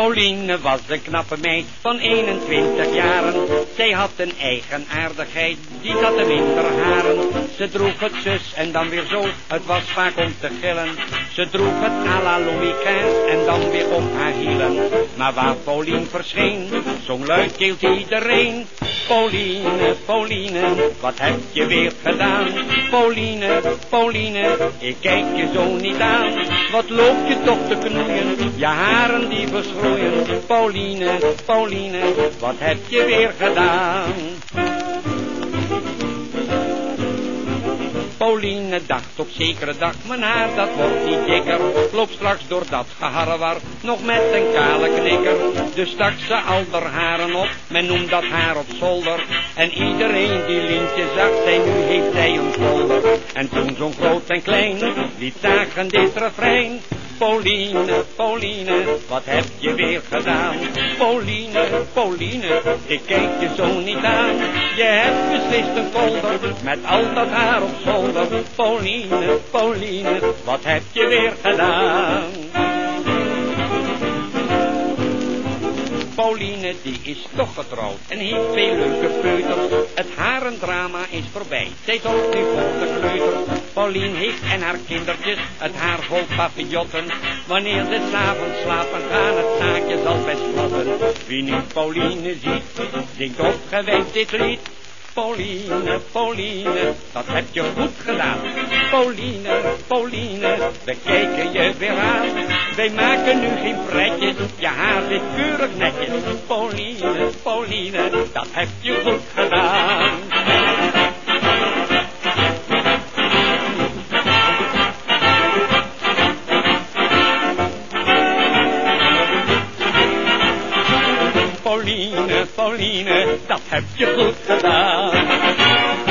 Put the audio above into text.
Pauline was een knappe meid van 21 jaren. Zij had een eigenaardigheid, die zat hem in haar haren. Ze droeg het zus en dan weer zo, het was vaak om te gillen. Ze droeg het à la Louis XV en dan weer op haar hielen. Maar waar Pauline verscheen, zong luid keelt iedereen. Pauline, Pauline, wat heb je weer gedaan? Pauline, Pauline, ik kijk je zo niet aan. Wat loop je toch te knoeien, je haren die verschroeien. Pauline, Pauline, wat heb je weer gedaan? Pauline dacht op zekere dag, mijn haar dat wordt niet dikker. Loop straks door dat geharrewar, nog met een kale knikker. Dus stak ze al haar haren op, men noemt dat haar op zolder. En iedereen die Lientje zag, zei nu heeft hij een zolder. En toen zo'n groot en klein, die zagen dit refrein. Pauline, Pauline, wat heb je weer gedaan? Pauline, Pauline, ik kijk je zo niet aan. Je hebt beslist een kolder, met al dat haar op zolder. Pauline, Pauline, wat heb je weer gedaan? Pauline die is toch getrouwd en heeft veel leuke peuters. Het harendrama is voorbij, zij zorgt nu voor de kleuters. Pauline heeft en haar kindertjes het haar vol papillotten. Wanneer ze 's avonds slapen gaan, het zaakje zal best vlotten. Wie nu Pauline ziet, zingt opgewekt dit lied. Pauline, Pauline, dat heb je goed gedaan. Pauline, Pauline, we kijken je weer aan. Wij maken nu geen pretjes, je haar zit keurig netjes. Pauline, Pauline, dat heb je goed gedaan. Pauline, Pauline, dat heb je goed gedaan.